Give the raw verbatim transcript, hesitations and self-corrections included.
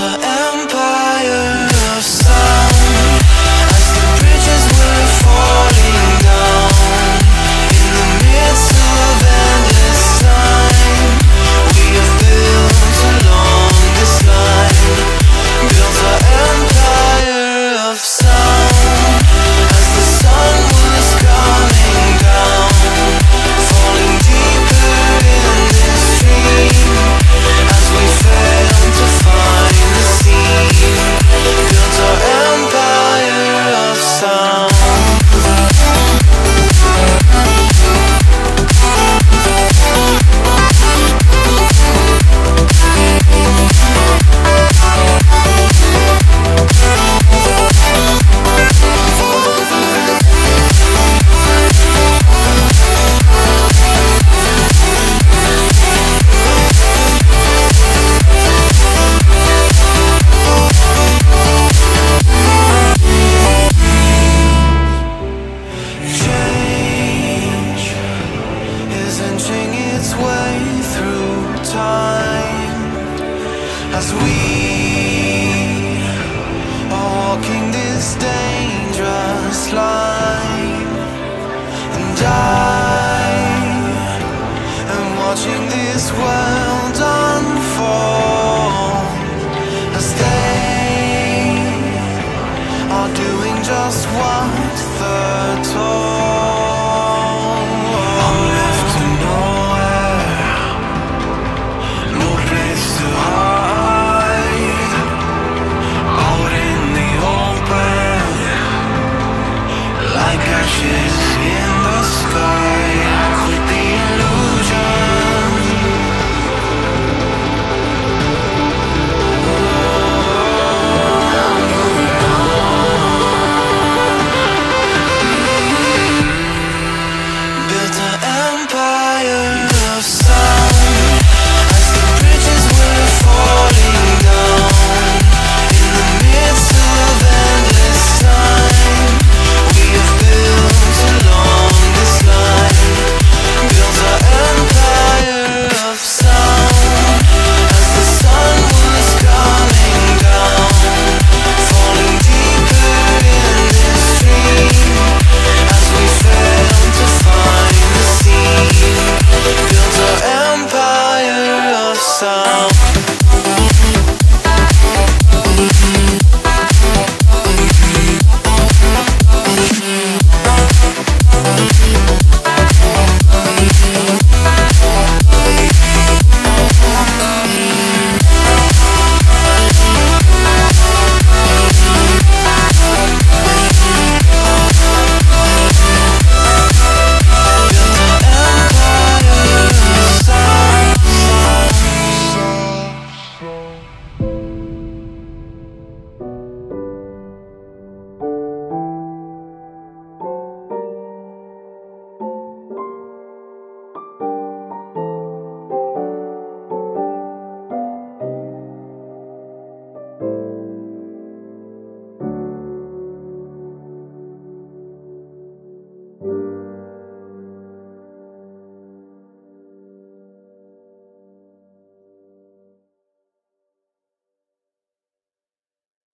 an empire of sound as the bridges were falling down. In the midst of endless time, we have built along this line, built our empire of sound as the sun was coming down, falling deeper in this dream as we failed to find the scene, built our empire of sound. Change is inching its way through time as we are walking this dangerous line, and I am watching this world